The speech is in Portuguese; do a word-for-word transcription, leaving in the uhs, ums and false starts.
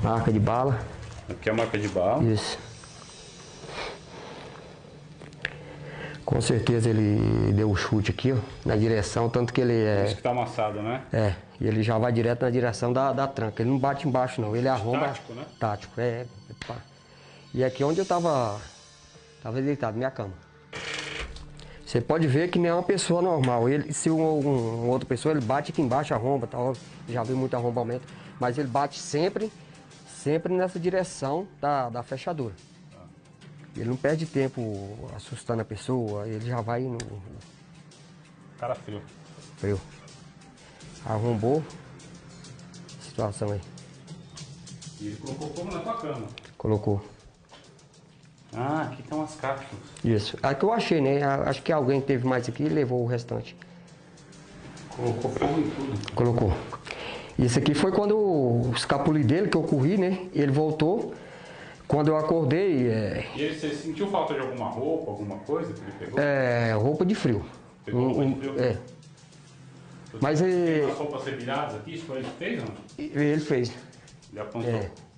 Marca de bala. Aqui é a marca de bala. Isso. Com certeza ele deu o chute aqui, ó, na direção, tanto que ele é... Isso que tá amassado, né? É, e ele já vai direto na direção da, da tranca. Ele não bate embaixo não, ele arromba... Tático, né? Tático, é. é pá. E aqui onde eu tava... Tava deitado, minha cama. Você pode ver que nem é uma pessoa normal. Ele, se um, um, uma outra pessoa, ele bate aqui embaixo, arromba, tal. Já vi muito arrombamento. Mas ele bate sempre, sempre nessa direção da, da fechadura. Ele não perde tempo assustando a pessoa, ele já vai no... Cara frio. Frio. Arrombou. Situação aí. E ele colocou como na tua cama? Colocou. Ah, aqui tem umas cápsulas. Isso. A que eu achei, né? Acho que alguém teve mais aqui e levou o restante. Colocou fogo em tudo. Colocou. Isso aqui foi quando o escapuli dele, que eu corri, né? Ele voltou. Quando eu acordei... É, E ele, você sentiu falta de alguma roupa, alguma coisa que ele pegou? é roupa de frio. Pegou Um- roupa de um- frio? É. Mas Tem ele, umas roupas ser viradas aqui, isso foi ele que fez, não? ele fez. Ele apontou. É.